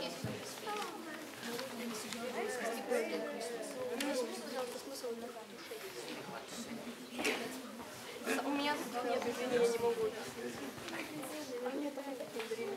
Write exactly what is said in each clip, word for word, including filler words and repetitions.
У меня тут нет, извини, я не могу. А мне там так не дрели.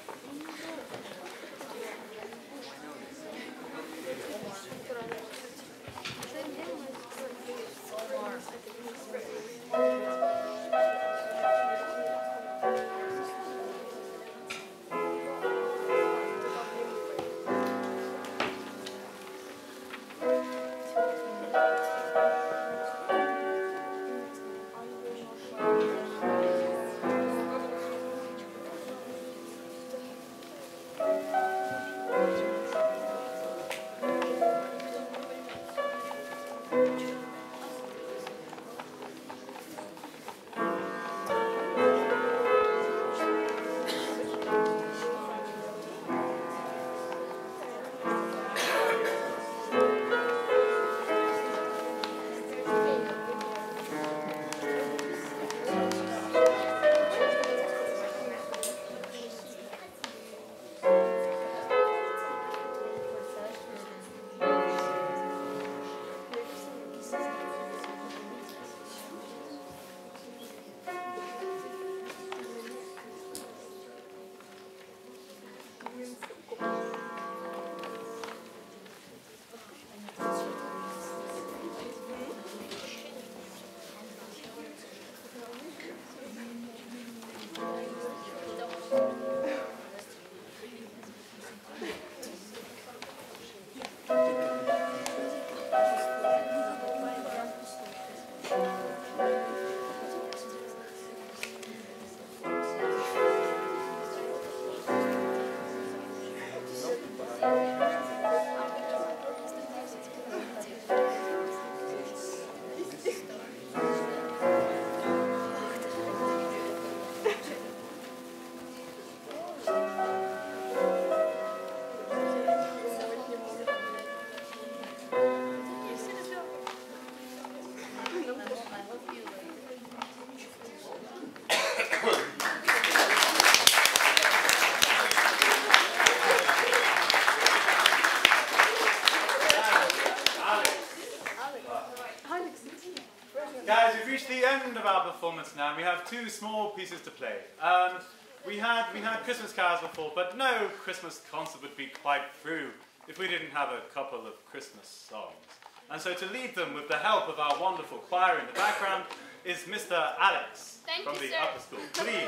Guys, we've reached the end of our performance now, and we have two small pieces to play. Um, we had we had Christmas carols before, but no Christmas concert would be quite through if we didn't have a couple of Christmas songs. And so to lead them with the help of our wonderful choir in the background is Mister Alex Thank from you, the sir. upper school. Please.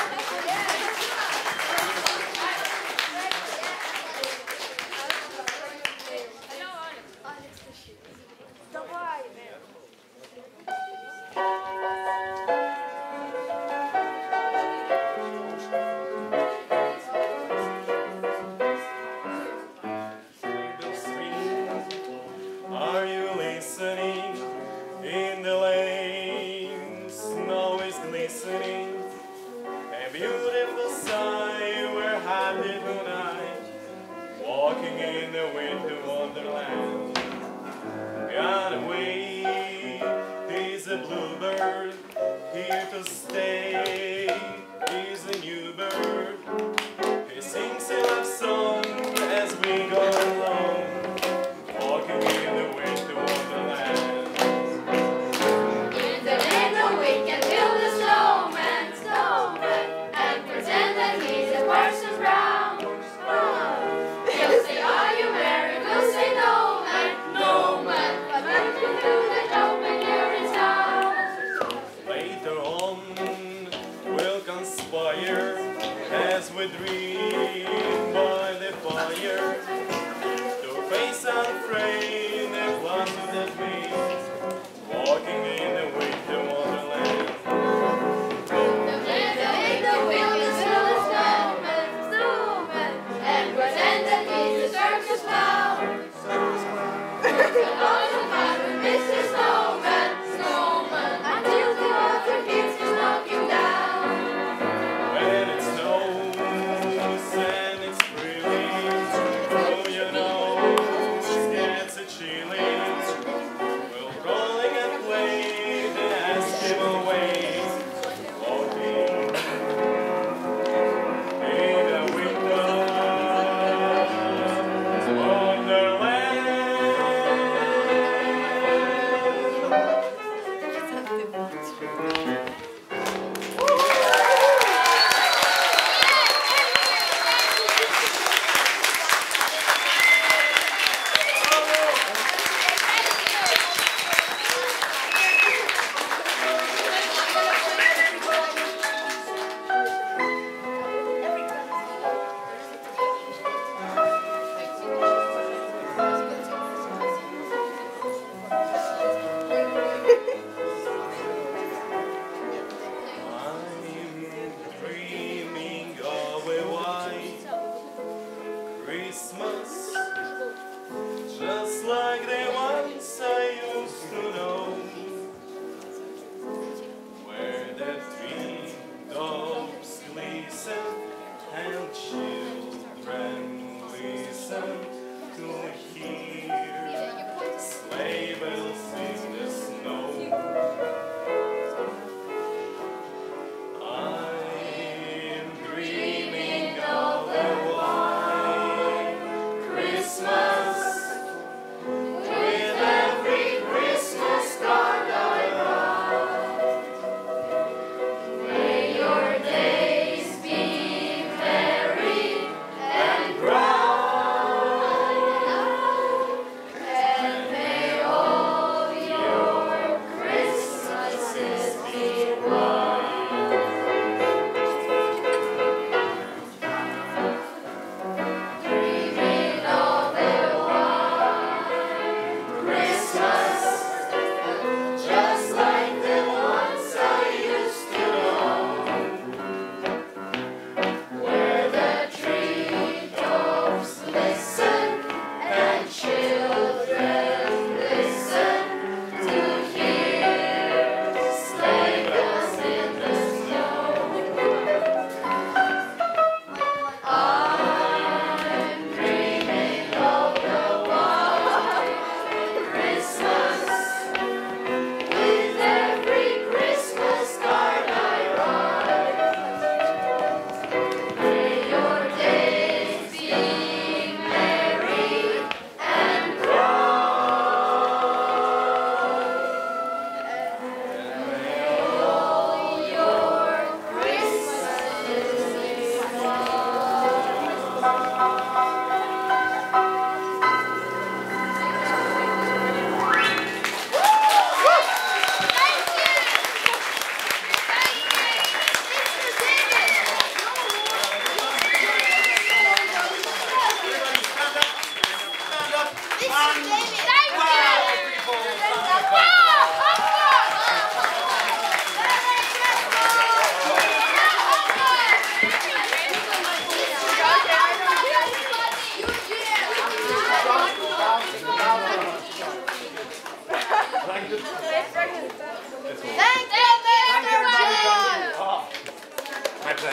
Are you listening? In the lane, snow is glistening. A beautiful sight, we're happy tonight, walking in the winter wonderland. Gone away, he's a bluebird, here to stay. He's a new bird, he sings a love song as we go along, walking in the winter wonderland. In the winter we can build a snowman, snowman, and pretend that he's a Parson Brown. Oh. He'll say, are you married? We'll say, no man, no man, but when you do the job when you're in town. Later on we'll conspire as we dream by the fire to face unafraid the clouds that we walking in the winter wonderland. The winter we can build a snowman, snowman, and pretend that he's a circus clown. We'll also find with Mister Snowman, snowman, until the other kids can knock him down. When it snows and it's freezing, oh you know, it gets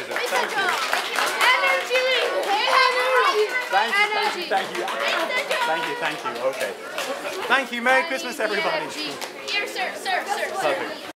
pleasure. Thank you. Energy! Energy! Thank you, thank you, thank you. Thank you, thank you. Okay. Thank you. Merry Christmas, everybody. Here, sir, sir, sir, sir. Perfect.